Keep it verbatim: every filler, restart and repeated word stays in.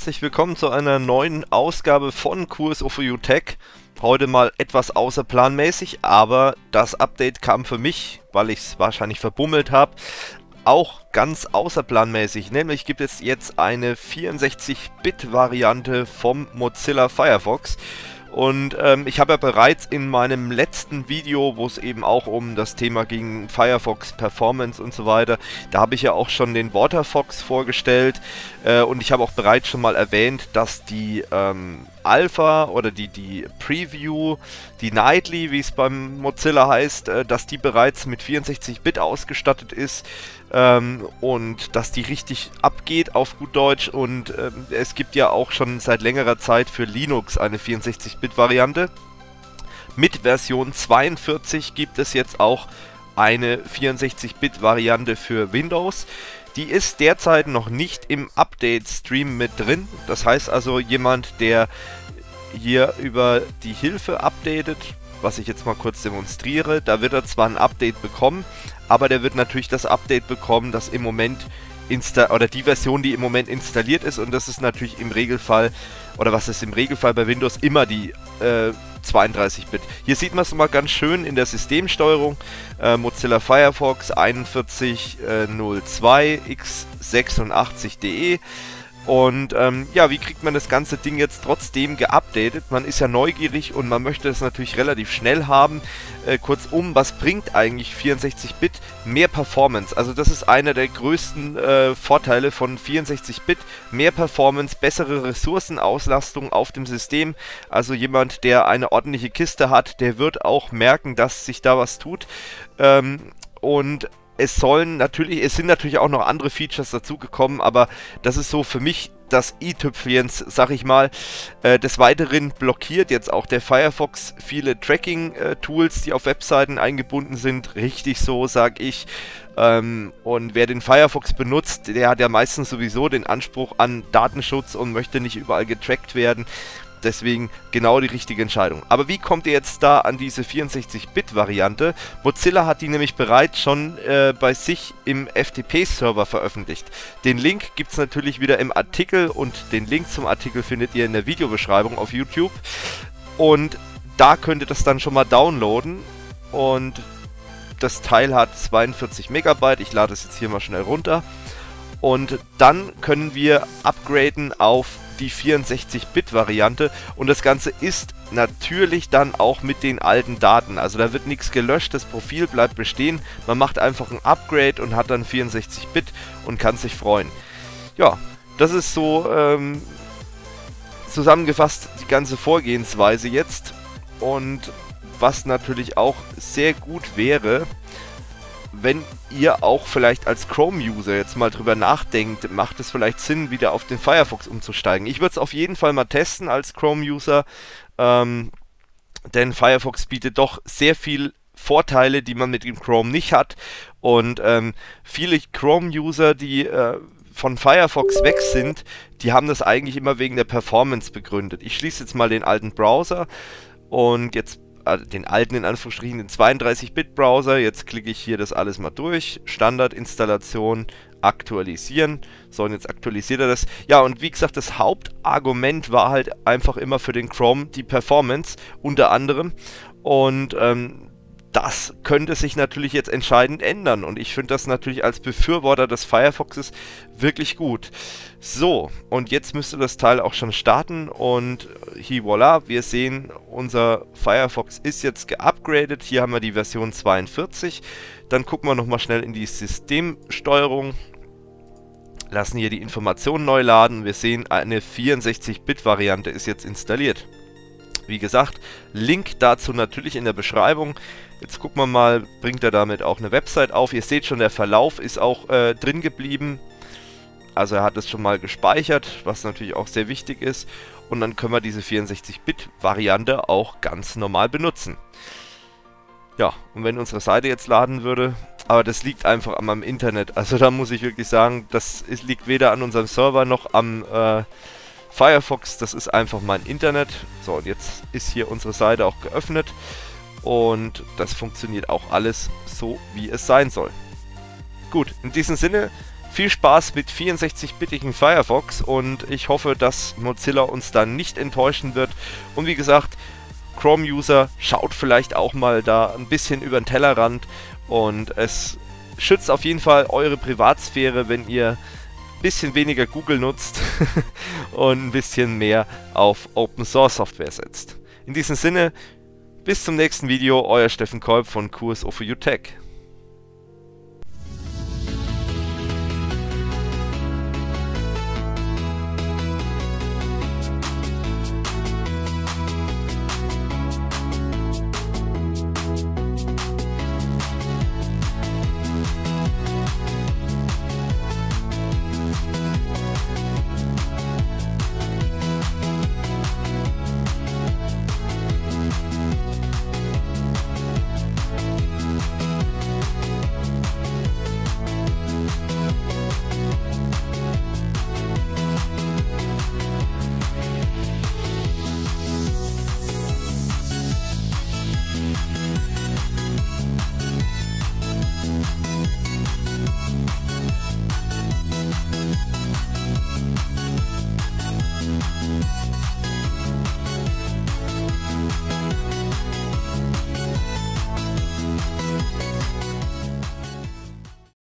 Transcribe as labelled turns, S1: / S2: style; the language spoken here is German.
S1: herzlich willkommen zu einer neuen Ausgabe von Q S O für You Tech. Heute mal etwas außerplanmäßig, aber das Update kam für mich, weil ich es wahrscheinlich verbummelt habe, auch ganz außerplanmäßig. Nämlich gibt es jetzt eine vierundsechzig Bit Variante vom Mozilla Firefox. Und ähm, ich habe ja bereits in meinem letzten Video, wo es eben auch um das Thema ging, Firefox Performance und so weiter, da habe ich ja auch schon den WaterFox vorgestellt äh, und ich habe auch bereits schon mal erwähnt, dass die ähm, Alpha oder die, die Preview, die Nightly, wie es beim Mozilla heißt, äh, dass die bereits mit vierundsechzig Bit ausgestattet ist ähm, und dass die richtig abgeht auf gut Deutsch, und äh, es gibt ja auch schon seit längerer Zeit für Linux eine vierundsechzig Bit Variante. Mit Version zweiundvierzig gibt es jetzt auch eine vierundsechzig Bit Variante für Windows. Die ist derzeit noch nicht im Update-Stream mit drin. Das heißt also, jemand, der hier über die Hilfe updatet, was ich jetzt mal kurz demonstriere, da wird er zwar ein Update bekommen, aber der wird natürlich das Update bekommen, das im Moment insta oder die Version, die im Moment installiert ist, und das ist natürlich im Regelfall, oder was ist im Regelfall bei Windows, immer die äh, zweiunddreißig Bit. Hier sieht man es mal ganz schön in der Systemsteuerung. Äh, Mozilla Firefox einundvierzig null zwei x sechsundachtzig punkt de. Und ähm, ja, wie kriegt man das ganze Ding jetzt trotzdem geupdatet? Man ist ja neugierig und man möchte es natürlich relativ schnell haben. Äh, kurzum, was bringt eigentlich vierundsechzig Bit? Mehr Performance. Also das ist einer der größten äh, Vorteile von vierundsechzig Bit. Mehr Performance, bessere Ressourcenauslastung auf dem System. Also jemand, der eine ordentliche Kiste hat, der wird auch merken, dass sich da was tut. Ähm, und Es sollen natürlich, es sind natürlich auch noch andere Features dazugekommen, aber das ist so für mich das i-Tüpfelchen, sag ich mal. Äh, des Weiteren blockiert jetzt auch der Firefox viele Tracking-Tools, die auf Webseiten eingebunden sind. Richtig so, sag ich. Ähm, und wer den Firefox benutzt, der hat ja meistens sowieso den Anspruch an Datenschutz und möchte nicht überall getrackt werden. Deswegen genau die richtige Entscheidung. Aber wie kommt ihr jetzt da an diese vierundsechzig Bit Variante? Mozilla hat die nämlich bereits schon äh, bei sich im F T P-Server veröffentlicht. Den Link gibt es natürlich wieder im Artikel, und den Link zum Artikel findet ihr in der Videobeschreibung auf YouTube. Und da könnt ihr das dann schon mal downloaden. Und das Teil hat zweiundvierzig Megabyte. Ich lade es jetzt hier mal schnell runter. Und dann können wir upgraden auf die vierundsechzig Bit Variante, und das Ganze ist natürlich dann auch mit den alten Daten. Also da wird nichts gelöscht, das Profil bleibt bestehen. Man macht einfach ein Upgrade und hat dann vierundsechzig Bit und kann sich freuen. Ja, das ist so ähm, zusammengefasst die ganze Vorgehensweise jetzt. Und was natürlich auch sehr gut wäre, wenn ihr auch vielleicht als Chrome-User jetzt mal drüber nachdenkt, macht es vielleicht Sinn, wieder auf den Firefox umzusteigen. Ich würde es auf jeden Fall mal testen als Chrome-User, ähm, denn Firefox bietet doch sehr viel Vorteile, die man mit dem Chrome nicht hat. Und ähm, viele Chrome-User, die äh, von Firefox weg sind, die haben das eigentlich immer wegen der Performance begründet. Ich schließe jetzt mal den alten Browser und jetzt den alten, in Anführungsstrichen, den zweiunddreißig Bit Browser. Jetzt klicke ich hier das alles mal durch. Standardinstallation, aktualisieren. So, und jetzt aktualisiert er das. Ja, und wie gesagt, das Hauptargument war halt einfach immer für den Chrome die Performance, unter anderem. Und ähm, das könnte sich natürlich jetzt entscheidend ändern, und ich finde das natürlich als Befürworter des Firefoxes wirklich gut. So, und jetzt müsste das Teil auch schon starten, und hier voilà, wir sehen, unser Firefox ist jetzt geupgradet. Hier haben wir die Version zweiundvierzig. Dann gucken wir nochmal schnell in die Systemsteuerung, lassen hier die Informationen neu laden. Wir sehen, eine vierundsechzig Bit Variante ist jetzt installiert. Wie gesagt, Link dazu natürlich in der Beschreibung. Jetzt gucken wir mal, bringt er damit auch eine Website auf. Ihr seht schon, der Verlauf ist auch äh, drin geblieben. Also er hat es schon mal gespeichert, was natürlich auch sehr wichtig ist. Und dann können wir diese vierundsechzig Bit Variante auch ganz normal benutzen. Ja, und wenn unsere Seite jetzt laden würde, aber das liegt einfach an meinem Internet. Also da muss ich wirklich sagen, das ist, liegt weder an unserem Server noch am äh, Firefox, das ist einfach mein Internet. So, und jetzt ist hier unsere Seite auch geöffnet. Und das funktioniert auch alles so, wie es sein soll. Gut, in diesem Sinne, Viel Spaß mit vierundsechzig-bittigen Firefox und ich hoffe, dass Mozilla uns dann nicht enttäuschen wird. Und wie gesagt, Chrome-User, schaut vielleicht auch mal da ein bisschen über den Tellerrand und es schützt auf jeden Fall eure Privatsphäre, wenn ihr ein bisschen weniger Google nutzt und ein bisschen mehr auf Open Source Software setzt. In diesem Sinne, bis zum nächsten Video, euer Steffen Kolb von Q S O for You Tech.